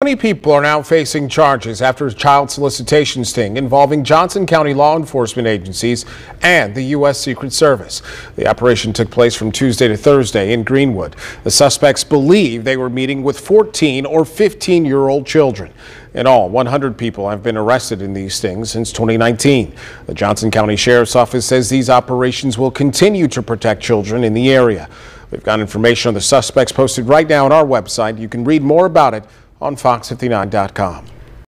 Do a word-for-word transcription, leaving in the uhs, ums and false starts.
twenty people are now facing charges after a child solicitation sting involving Johnson County law enforcement agencies and the U S Secret Service. The operation took place from Tuesday to Thursday in Greenwood. The suspects believe they were meeting with fourteen or fifteen year old children. In all, one hundred people have been arrested in these stings since twenty nineteen. The Johnson County Sheriff's Office says these operations will continue to protect children in the area. We've got information on the suspects posted right now on our website. You can read more about it on fox fifty-nine dot com.